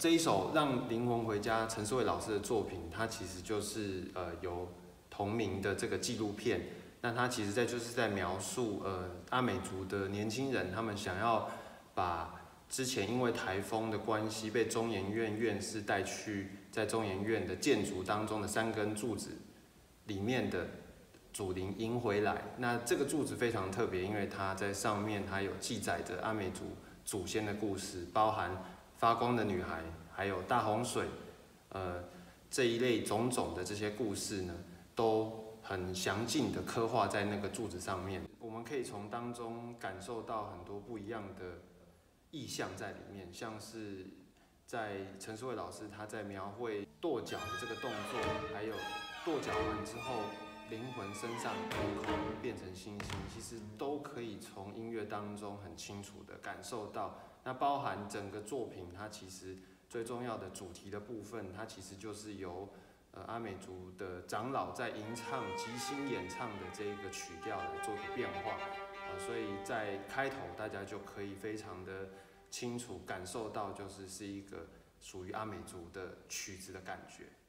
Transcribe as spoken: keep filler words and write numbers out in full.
这一首《让灵魂回家》陈思慧老师的作品，它其实就是呃有同名的这个纪录片。那它其实在就是在描述呃阿美族的年轻人，他们想要把之前因为台风的关系被中研院院士带去在中研院的建筑当中的三根柱子里面的祖灵迎回来。那这个柱子非常特别，因为它在上面它有记载着阿美族祖先的故事，包含发光的女孩，还有大洪水，呃这一类种种的这些故事呢，都很详尽的刻画在那个柱子上面。我们可以从当中感受到很多不一样的意象在里面，像是在陈思慧老师他在描绘跺脚的这个动作，还有跺脚完之后灵魂身上有空变成星星，其实都可以从音乐当中很清楚的感受到。那包含整个作品，它其实最重要的主题的部分，它其实就是由呃阿美族的长老在吟唱、即兴演唱的这一个曲调来做个变化。呃，所以在开头大家就可以非常的清楚感受到，就是是一个属于阿美族的曲子的感觉。